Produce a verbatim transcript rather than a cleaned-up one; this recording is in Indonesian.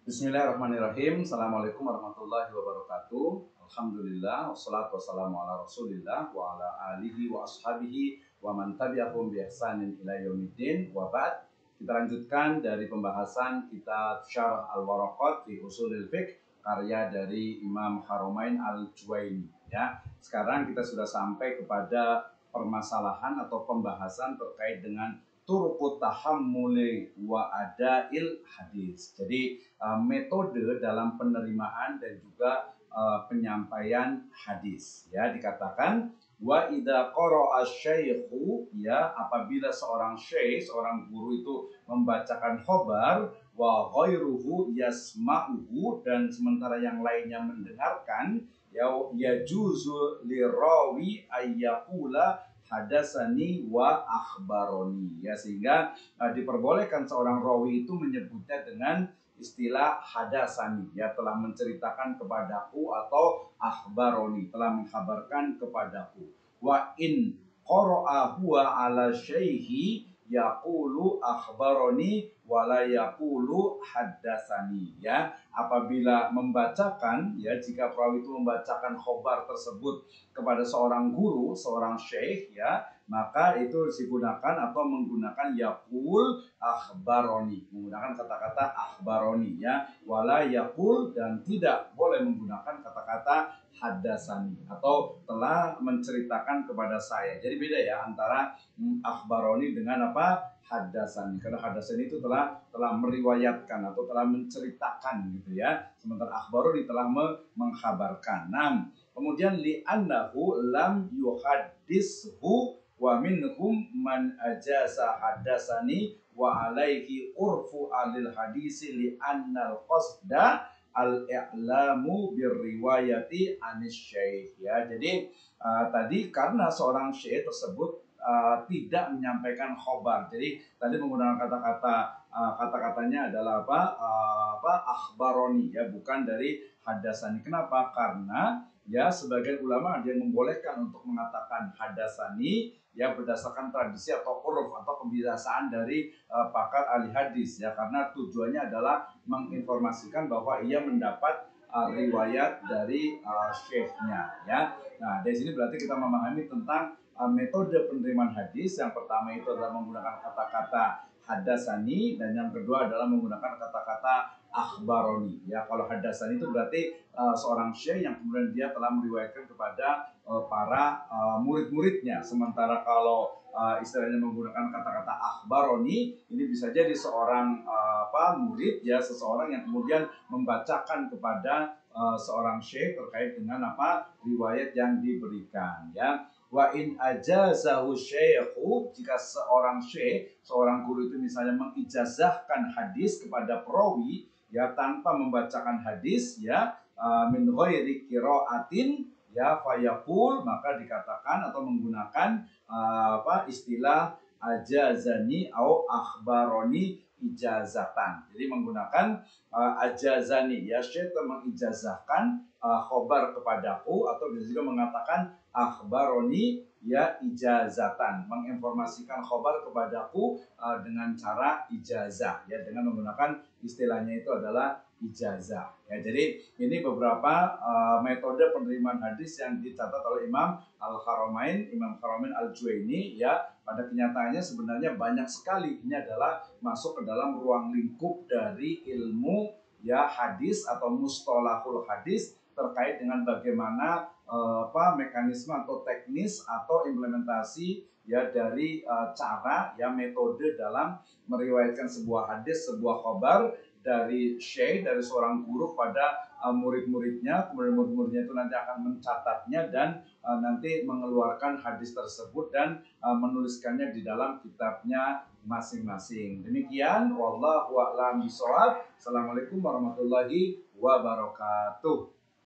Bismillahirrahmanirrahim. Assalamualaikum warahmatullahi wabarakatuh. Alhamdulillah, wassalatu wassalamu ala rasulillah wa ala alihi wa ashabihi wa man tabi'ahum bi ihsanin ila yaumiddin wa ba'd. Kita lanjutkan dari pembahasan kitab Syarah Al-Waraqat fi Ushulil Fiqh karya dari Imam Haramain Al-Juwaini, ya. Sekarang kita sudah sampai kepada permasalahan atau pembahasan terkait dengan turuqut tahammuli wa adail hadis. Jadi uh, metode dalam penerimaan dan juga uh, penyampaian hadis. Ya, dikatakan wa idza qara'a syaikhu, ya, apabila seorang syekh, seorang guru itu membacakan khobar wa ghairuhu yasma'uhu, dan sementara yang lainnya mendengarkan, ya yajuzu lirawi ayyaqula hadasani wa akhbaroni, ya, sehingga uh, diperbolehkan seorang rawi itu menyebutnya dengan istilah hadasani, ya, telah menceritakan kepadaku, atau akhbaroni, telah mengkhabarkan kepadaku. Wa in qara'a huwa ala syaihi yaqulu akhbaroni wala yaqulu haddasani, ya. Apabila membacakan, ya, jika perawi itu membacakan khobar tersebut kepada seorang guru, seorang syekh, ya, maka itu digunakan atau menggunakan yaqul akhbaroni, menggunakan kata-kata akhbaroni, ya, wala yaqul, dan tidak boleh menggunakan kata-kata haddasani atau telah menceritakan kepada saya. Jadi beda, ya, antara hmm, akhbaroni dengan apa? Haddasani. Karena haddasani itu telah telah meriwayatkan atau telah menceritakan, gitu, ya. Sementara akhbaroni telah mengkhabarkan. Nah, kemudian li'annahu lam yuhaddishu wa minhum man ajaza haddasani wa alaihi urfu alil hadisi li'annal qasda al-i'lamu birriwayati anis syekh, ya. Jadi uh, tadi karena seorang syekh tersebut Uh, tidak menyampaikan khobar. Jadi tadi menggunakan kata-kata uh, kata-katanya adalah apa? Uh, apa? Akhbaroni, ya, bukan dari hadasani. Kenapa? Karena, ya, sebagian ulama ada yang membolehkan untuk mengatakan hadasani, ya, berdasarkan tradisi atau uruf atau kebiasaan dari uh, pakar ahli hadis, ya, karena tujuannya adalah menginformasikan bahwa ia mendapat uh, riwayat dari uh, syekhnya, ya. Nah, dari sini berarti kita memahami tentang metode penerimaan hadis. Yang pertama itu adalah menggunakan kata-kata hadasani, dan yang kedua adalah menggunakan kata-kata akhbaroni, ya. Kalau hadasani itu berarti uh, seorang syekh yang kemudian dia telah meriwayatkan kepada uh, para uh, murid-muridnya. Sementara kalau uh, istilahnya menggunakan kata-kata akhbaroni, ini bisa jadi seorang uh, apa murid, ya, seseorang yang kemudian membacakan kepada uh, seorang syekh terkait dengan apa riwayat yang diberikan, ya. Wa in ajazahu syaikhu, jika seorang syekh, seorang guru itu misalnya mengijazahkan hadis kepada perawi, ya, tanpa membacakan hadis, ya, uh, min ghairi qiraatin, ya, fayaqul, maka dikatakan atau menggunakan uh, apa istilah ajazani au akhbaroni ijazatan. Jadi menggunakan uh, ajazani, ya, syekh mengijazahkan uh, khobar kepadaku, atau bisa juga mengatakan akhbaroni, ya, ijazatan, menginformasikan khobar kepadaku uh, dengan cara ijazah, ya, dengan menggunakan istilahnya itu adalah ijazah, ya. Jadi ini beberapa uh, metode penerimaan hadis yang dicatat oleh Imam Al-Haramain, Imam Haramain Al-Juwaini, ya. Pada kenyataannya sebenarnya banyak sekali. Ini adalah masuk ke dalam ruang lingkup dari ilmu, ya, hadis atau mustalahul hadis, terkait dengan bagaimana uh, apa mekanisme atau teknis atau implementasi, ya, dari uh, cara, ya, metode dalam meriwayatkan sebuah hadis, sebuah khobar dari syekh, dari seorang guru pada uh, murid-muridnya. Kemudian murid-muridnya itu nanti akan mencatatnya dan uh, nanti mengeluarkan hadis tersebut dan uh, menuliskannya di dalam kitabnya masing-masing. Demikian, wallahu a'lam bishawab. Assalamualaikum warahmatullahi wabarakatuh.